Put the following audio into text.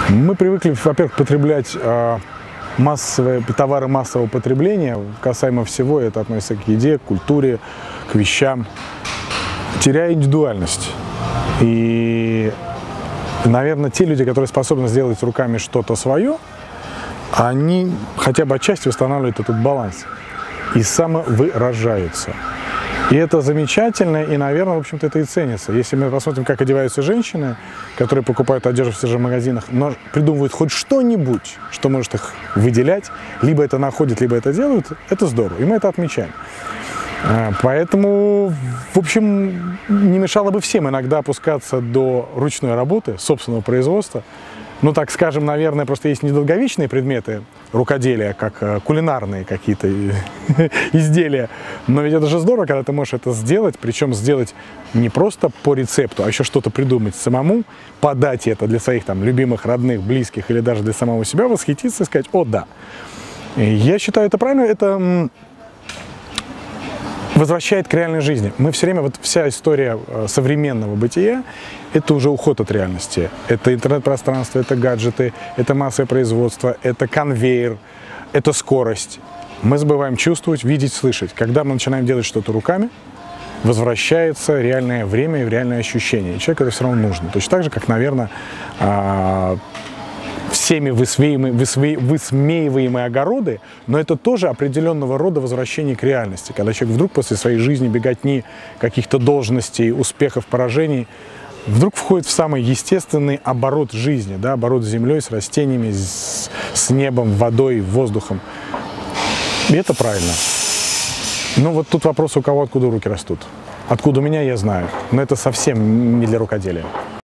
Мы привыкли, во-первых, потреблять массовые товары массового потребления, касаемо всего, это относится к еде, к культуре, к вещам, теряя индивидуальность. И, наверное, те люди, которые способны сделать руками что-то свое, они хотя бы отчасти восстанавливают этот баланс и самовыражаются. И это замечательно, и, наверное, в общем-то, это и ценится. Если мы посмотрим, как одеваются женщины, которые покупают одежду в тех же магазинах, но придумывают хоть что-нибудь, что может их выделять, либо это находят, либо это делают, это здорово, и мы это отмечаем. Поэтому, в общем, не мешало бы всем иногда опускаться до ручной работы, собственного производства. Ну, так скажем, наверное, просто есть недолговечные предметы рукоделия, как кулинарные какие-то изделия. Но ведь это же здорово, когда ты можешь это сделать, причем сделать не просто по рецепту, а еще что-то придумать самому, подать это для своих там любимых, родных, близких или даже для самого себя, восхититься и сказать: о, да. Я считаю, это правильно, это возвращает к реальной жизни. Мы все время, вот вся история современного бытия, это уже уход от реальности. Это интернет-пространство, это гаджеты, это массовое производство, это конвейер, это скорость. Мы забываем чувствовать, видеть, слышать. Когда мы начинаем делать что-то руками, возвращается реальное время и реальное ощущение. И человеку это все равно нужно. Точно так же, как, наверное, всеми высмеиваемые огороды, но это тоже определенного рода возвращение к реальности, когда человек вдруг после своей жизни, беготни, каких-то должностей, успехов, поражений, вдруг входит в самый естественный оборот жизни, да, оборот с землей, с растениями, с небом, водой, воздухом. И это правильно. Но вот тут вопрос, у кого откуда руки растут. Откуда у меня, я знаю, но это совсем не для рукоделия.